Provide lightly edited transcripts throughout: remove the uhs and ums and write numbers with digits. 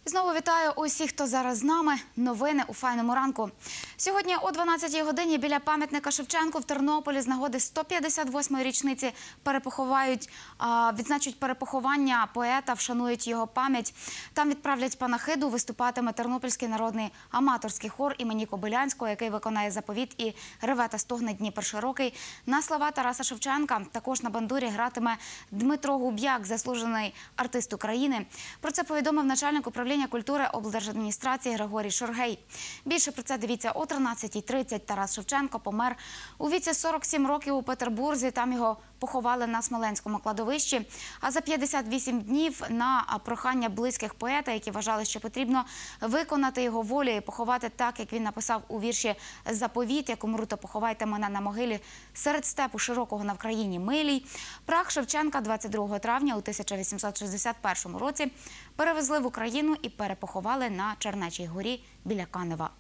Знову вітаю усіх, хто зараз з нами. Новини у файному ранку. Сьогодні о 12-й годині біля пам'ятника Шевченку в Тернополі з нагоди 158-ї річниці відзначать перепоховання поета, вшанують його пам'ять. Там відправлять панахиду, виступатиме Тернопільський народний аматорський хор імені Кобилянського, який виконає заповіт і «Реве та стогне Дніпр широкий». На слова Тараса Шевченка також на бандурі гратиме Дмитро Губ'як, заслужений артист України. Про це повідомив начальник управління культури облдержадміністрації Григорій Шургей. Більше про це дивіться о 13:30. Тарас Шевченко помер у віці 47 років у Петербурзі. Там його поховали на Смоленському кладовищі. А за 58 днів на прохання близьких поета, які вважали, що потрібно виконати його волю і поховати так, як він написав у вірші «Заповіт, як умру, то поховайте мене на могилі серед степу широкого на Вкраїні милій». Прах Шевченка 22 травня у 1861 році перевезли в Україну і перепоховали на Чернечій горі біля Канева.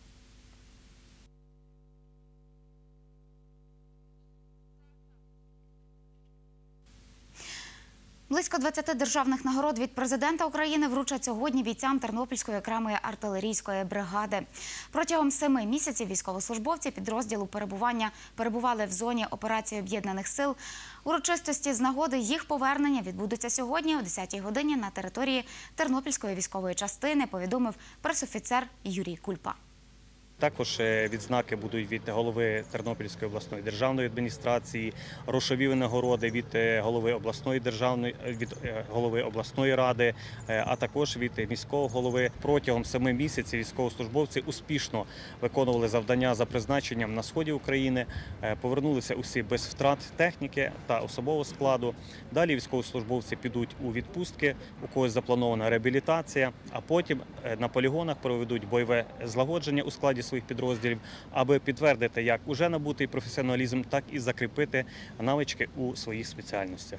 Близько 20 державних нагород від президента України вручать сьогодні бійцям Тернопільської окремої артилерійської бригади. Протягом 7 місяців військовослужбовці підрозділу перебували в зоні операції Об'єднаних сил. Урочистості з нагоди їх повернення відбудуться сьогодні о 10-й годині на території Тернопільської військової частини, повідомив пресофіцер Юрій Кульпа. Також відзнаки будуть від голови Тернопільської обласної державної адміністрації, грошові винагороди від голови обласної ради, а також від міського голови. Протягом 7 місяців військовослужбовці успішно виконували завдання за призначенням на сході України, повернулися усі без втрат техніки та особового складу. Далі військовослужбовці підуть у відпустки, у когось запланована реабілітація, а потім на полігонах проведуть бойове злагодження у складі своїх підрозділів, аби підтвердити як уже набутий професіоналізм, так і закріпити навички у своїх спеціальностях.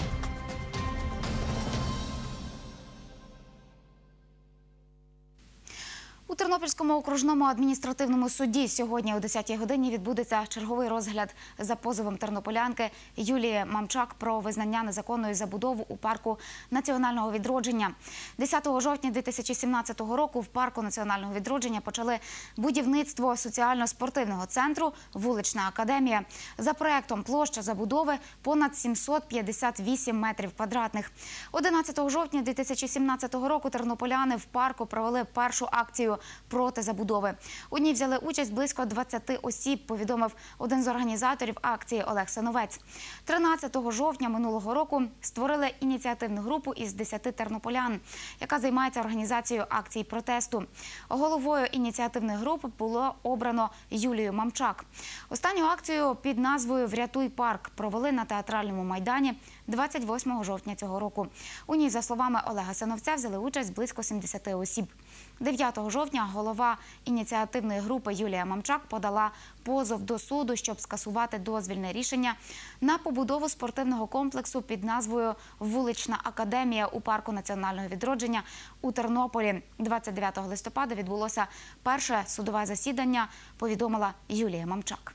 У Тернопільському окружному адміністративному суді сьогодні о 10-й годині відбудеться черговий розгляд за позовом тернополянки Юлії Мамчак про визнання незаконної забудови у парку національного відродження. 10 жовтня 2017 року в парку національного відродження почали будівництво соціально-спортивного центру «Вулична академія». За проєктом площа забудови понад 758 метрів квадратних. 11 жовтня 2017 року тернополяни в парку провели першу акцію проти забудови. У ній взяли участь близько 20 осіб, повідомив один з організаторів акції Олег Сановець. 13 жовтня минулого року створили ініціативну групу із 10 тернополян, яка займається організацією акцій протесту. Головою ініціативної групи було обрано Юлію Мамчак. Останню акцію під назвою «Врятуй парк» провели на Театральному майдані 28 жовтня цього року. У ній, за словами Олега Сановця, взяли участь близько 70 осіб. 9 жовтня голова ініціативної групи Юлія Мамчак подала позов до суду, щоб скасувати дозвільне рішення на побудову спортивного комплексу під назвою «Вулична академія» у парку національного відродження у Тернополі. 29 листопада відбулося перше судове засідання, повідомила Юлія Мамчак.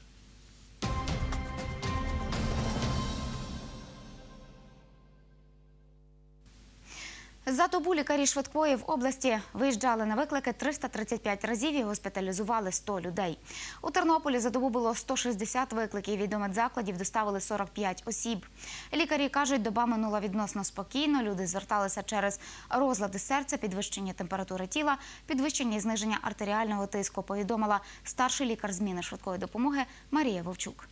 За добу лікарі швидкої в області виїжджали на виклики 335 разів і госпіталізували 100 людей. У Тернополі за добу було 160 викликів, від медзакладів доставили 45 осіб. Лікарі кажуть, доба минула відносно спокійно, люди зверталися через розлади серця, підвищення температури тіла, підвищення і зниження артеріального тиску, повідомила старший лікар зміни швидкої допомоги Марія Вовчук.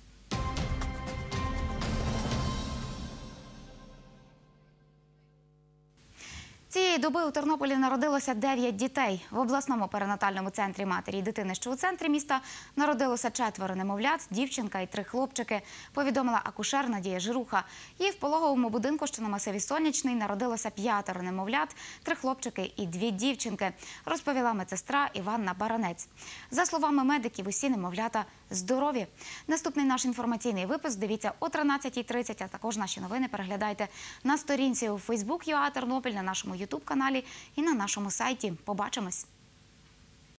Цієї доби у Тернополі народилося 9 дітей. В обласному перинатальному центрі матері і дитини, що у центрі міста, народилося 4 немовлят, дівчинка і 3 хлопчики, повідомила акушер Надія Жируха. І в пологовому будинку, що на масиві Сонячний, народилося 5 немовлят, 3 хлопчики і 2 дівчинки, розповіла медсестра Іванна Баранець. За словами медиків, усі немовлята здорові. Наступний наш інформаційний випуск дивіться о 13:30, а також наші новини переглядайте на сторінці у Facebook.ua Тернопіль, на нашому YouTube-каналі і на нашому сайті. Побачимось!